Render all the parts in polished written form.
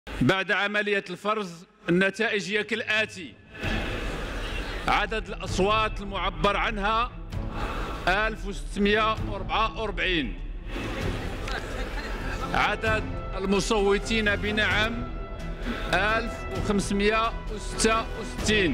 بعد عملية الفرز النتائج هي كالآتي: عدد الأصوات المعبر عنها 1644، عدد المصوتين بنعم 1566.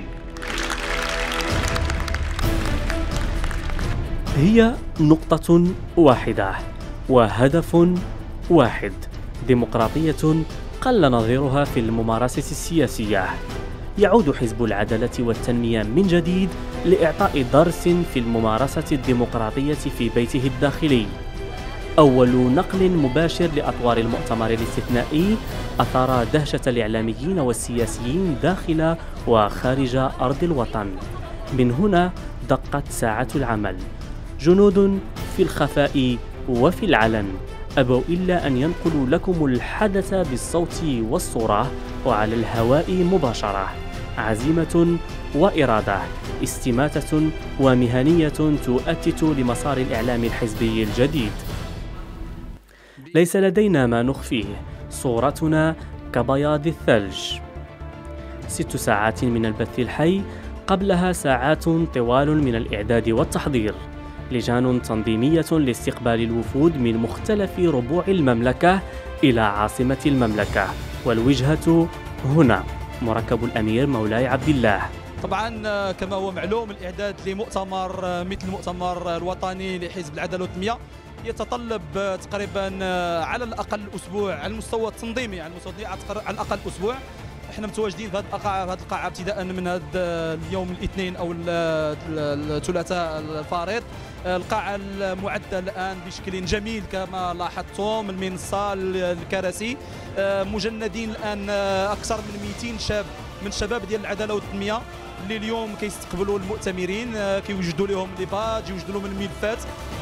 هي نقطة واحدة وهدف واحد، ديمقراطية قل نظيرها في الممارسة السياسية. يعود حزب العدالة والتنمية من جديد لإعطاء درس في الممارسة الديمقراطية في بيته الداخلي. أول نقل مباشر لأطوار المؤتمر الاستثنائي أثار دهشة الإعلاميين والسياسيين داخل وخارج أرض الوطن. من هنا دقت ساعة العمل. جنود في الخفاء وفي العلن أبوا إلا أن ينقلوا لكم الحدث بالصوت والصورة وعلى الهواء مباشرة. عزيمة وإرادة، استماتة ومهنية تؤتت لمسار الإعلام الحزبي الجديد. ليس لدينا ما نخفيه، صورتنا كبياض الثلج. 6 ساعات من البث الحي، قبلها ساعات طوال من الإعداد والتحضير. لجان تنظيمية لاستقبال الوفود من مختلف ربوع المملكة إلى عاصمة المملكة، والوجهة هنا مركب الأمير مولاي عبد الله. طبعا كما هو معلوم، الإعداد لمؤتمر مثل المؤتمر الوطني لحزب العدالة والتنمية يتطلب تقريبا على الأقل أسبوع على المستوى التنظيمي، على الأقل أسبوع. احنا متواجدين في هذه القاعة ابتداء من هذا اليوم الاثنين أو الثلاثاء الفارط. القاعة المعدة الآن بشكل جميل كما لاحظتم، المنصة، الكراسي، مجندين الآن أكثر من 200 شاب من شباب ديال العدالة والتنمية اللي اليوم كيستقبلوا المؤتمرين، كيوجدوا لهم لي باج، يوجدوا لهم الملفات.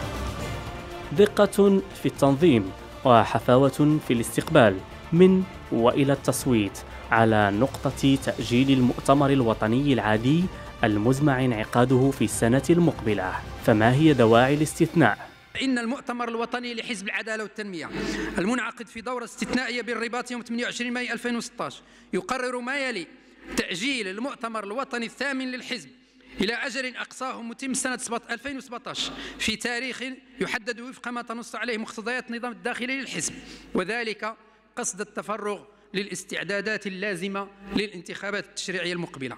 دقة في التنظيم وحفاوة في الاستقبال من وإلى التصويت على نقطة تأجيل المؤتمر الوطني العادي المزمع انعقاده في السنة المقبلة. فما هي دواعي الاستثناء؟ إن المؤتمر الوطني لحزب العدالة والتنمية المنعقد في دورة استثنائية بالرباط يوم 28 ماي 2016 يقرر ما يلي: تأجيل المؤتمر الوطني الثامن للحزب إلى أجل أقصاه متم سنة 2017 في تاريخ يحدد وفق ما تنص عليه مقتضيات النظام الداخلي للحزب، وذلك قصد التفرغ للاستعدادات اللازمة للانتخابات التشريعية المقبلة.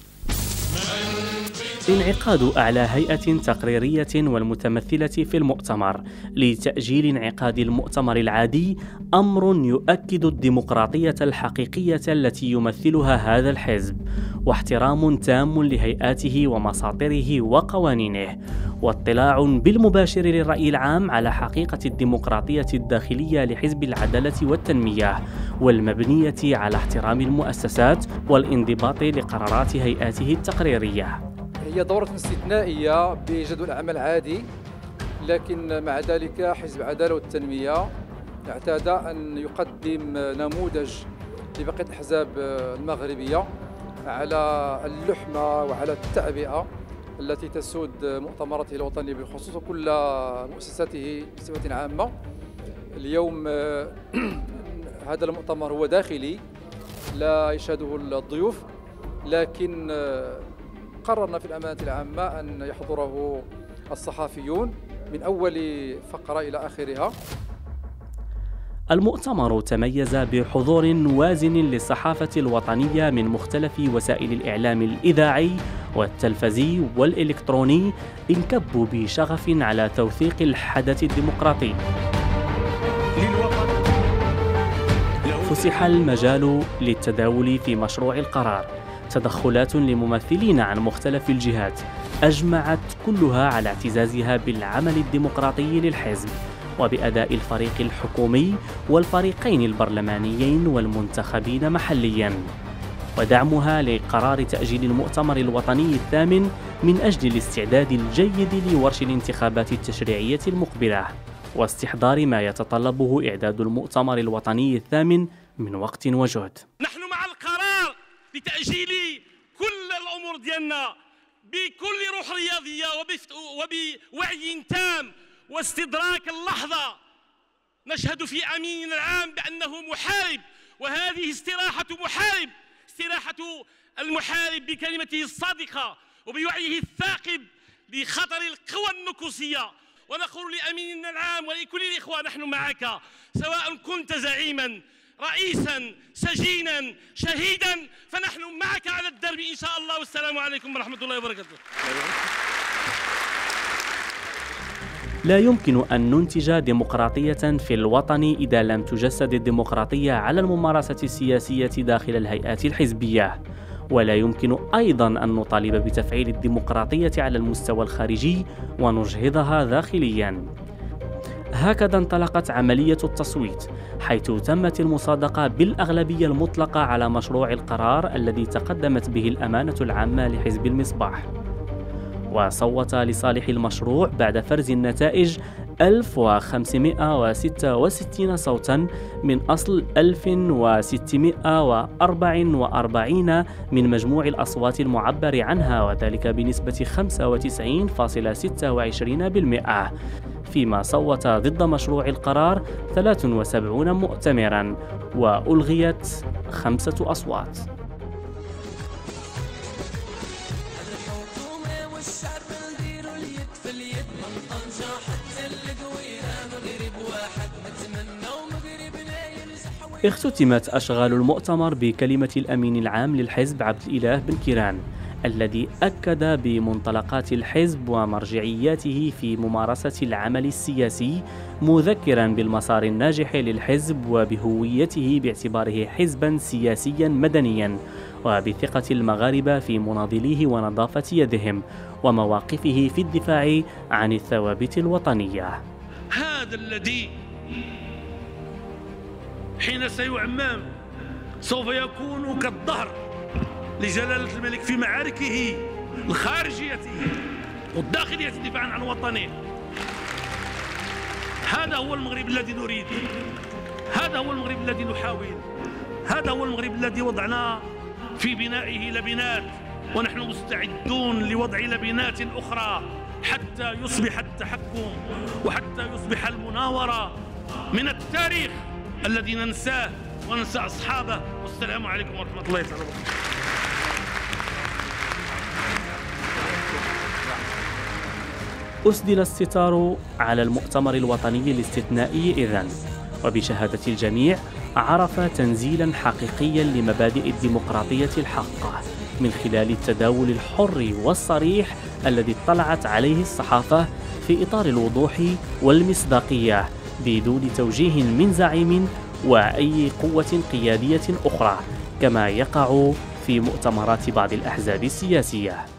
انعقاد أعلى هيئة تقريرية والمتمثلة في المؤتمر لتأجيل انعقاد المؤتمر العادي أمر يؤكد الديمقراطية الحقيقية التي يمثلها هذا الحزب، واحترام تام لهيئاته ومساطره وقوانينه، واطلاع بالمباشر للرأي العام على حقيقة الديمقراطية الداخلية لحزب العدالة والتنمية، والمبنية على احترام المؤسسات والانضباط لقرارات هيئاته التقريرية. هي دورة استثنائية بجدول أعمال عادي، لكن مع ذلك حزب العدالة والتنمية اعتاد أن يقدم نموذج لبقية الأحزاب المغربية على اللحمة وعلى التعبئة التي تسود مؤتمراته الوطني بالخصوص وكل مؤسساته بصفة عامة. اليوم هذا المؤتمر هو داخلي لا يشهده الضيوف، لكن قررنا في الأمانة العامة أن يحضره الصحفيون من أول فقرة إلى آخرها. المؤتمر تميز بحضور وازن للصحافة الوطنية من مختلف وسائل الإعلام الإذاعي والتلفزي والإلكتروني، انكبوا بشغف على توثيق الحدث الديمقراطي. فسح المجال للتداول في مشروع القرار، تدخلات لممثلين عن مختلف الجهات أجمعت كلها على اعتزازها بالعمل الديمقراطي للحزب وبأداء الفريق الحكومي والفريقين البرلمانيين والمنتخبين محلياً، ودعمها لقرار تأجيل المؤتمر الوطني الثامن من أجل الاستعداد الجيد لورش الانتخابات التشريعية المقبلة واستحضار ما يتطلبه إعداد المؤتمر الوطني الثامن من وقت وجهد. نحن مع القرار بتأجيل كل الأمور ديالنا بكل روح رياضية وبوعي تام واستدراك اللحظة. نشهد في أميننا العام بأنه محارب وهذه استراحة محارب، استراحة المحارب بكلمته الصادقة وبوعيه الثاقب لخطر القوى النكوسية. ونقول لأميننا العام ولكل الإخوة: نحن معك، سواء كنت زعيما، رئيسا، سجينا، شهيدا، فنحن معك على الدرب إن شاء الله. والسلام عليكم ورحمة الله وبركاته. لا يمكن أن ننتج ديمقراطية في الوطن إذا لم تجسد الديمقراطية على الممارسة السياسية داخل الهيئات الحزبية، ولا يمكن أيضاً أن نطالب بتفعيل الديمقراطية على المستوى الخارجي ونجهضها داخلياً. هكذا انطلقت عملية التصويت، حيث تمت المصادقة بالأغلبية المطلقة على مشروع القرار الذي تقدمت به الأمانة العامة لحزب المصباح، وصوت لصالح المشروع بعد فرز النتائج 1566 صوتاً من أصل 1644 من مجموع الأصوات المعبر عنها، وذلك بنسبة 95.26%، فيما صوت ضد مشروع القرار 73 مؤتمراً وألغيت 5 أصوات. اختتمت أشغال المؤتمر بكلمة الأمين العام للحزب عبد الإله بن كيران، الذي أكد بمنطلقات الحزب ومرجعياته في ممارسة العمل السياسي، مذكرا بالمسار الناجح للحزب وبهويته باعتباره حزبا سياسيا مدنيا، وبثقة المغاربة في مناضليه ونظافة يدهم، ومواقفه في الدفاع عن الثوابت الوطنية. هذا الذي حين سيعمم سوف يكون كالظهر لجلالة الملك في معاركه الخارجية والداخلية دفاعا عن وطنه. هذا هو المغرب الذي نريد، هذا هو المغرب الذي نحاول، هذا هو المغرب الذي وضعنا في بنائه لبنات، ونحن مستعدون لوضع لبنات أخرى حتى يصبح التحكم وحتى يصبح المناورة من التاريخ الذي ننساه وننسى أصحابه. والسلام عليكم ورحمة الله تعالى وبركاته. أسدل الستار على المؤتمر الوطني الاستثنائي إذن، وبشهادة الجميع عرف تنزيلا حقيقيا لمبادئ الديمقراطية الحقة من خلال التداول الحر والصريح الذي اطلعت عليه الصحافة في إطار الوضوح والمصداقية، بدون توجيه من زعيم وأي قوة قيادية أخرى، كما يقع في مؤتمرات بعض الأحزاب السياسية.